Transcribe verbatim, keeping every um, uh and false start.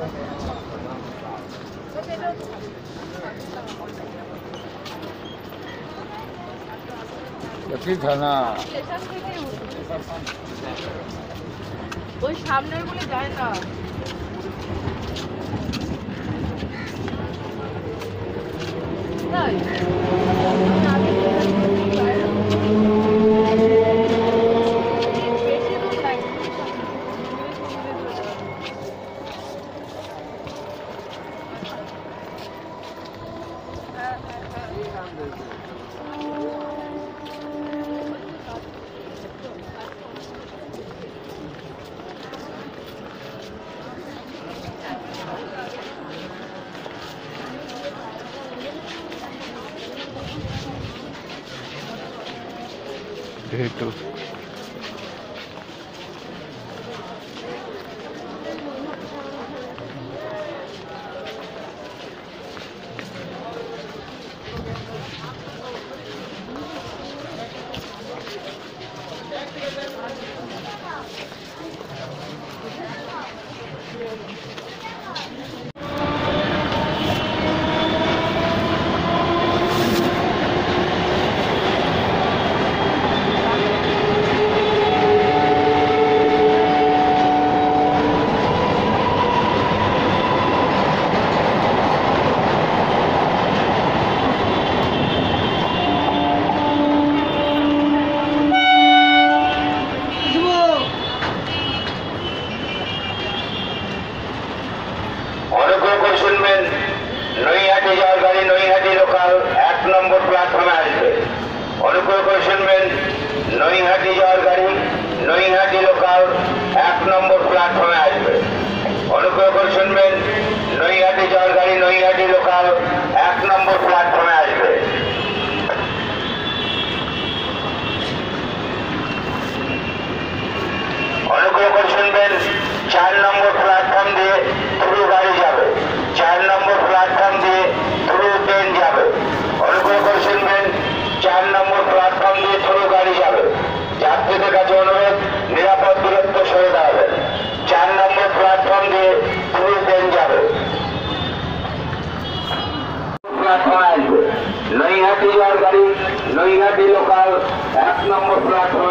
কি থানা ওই সামনের গুলো যায় না। তাই itu নৈহাটি যাওয়ার গাড়ি নৈহাটি লোকাল এক নম্বর প্ল্যাটফর্মে আসবে। অনুগ্রহ করে শুনবেন, নৈহাটি যাওয়ার গাড়ি নৈহাটি লোকাল এক নম্বর প্ল্যাটফর্মে আসবে। অনুগ্রহ করে শুনবেন, নৈহাটি যাওয়ার গাড়ি নৈহাটি লোকাল এক নম্বর প্ল্যাটফর্মে আসবে। অনুগ্রহ করে শুনবেন, চার নম্বর প্ল্যাটফর্ম দিয়ে থ্রু গাড়ি যাবে। চার নম্বর প্ল্যাটফর্ম দিয়ে থ্রু ট্রেন যাবে। অনুগ্রহ করে শুনবেন, চার নম্বর প্ল্যাটফর্ম দিয়ে থ্রু গাড়ি যাবে। যাত্রীদের কাছে অনুরোধ, নিরাপদ দূরত্ব সরে দাঁড়াবেন। চার নম্বর প্ল্যাটফর্ম দিয়ে থ্রু ট্রেন যাবে। প্ল্যাটফর্মে আসবে। নৈহাটি যাওয়ার গাড়ি নৈহাটি লোকাল এক নম্বর প্ল্যাটফর্ম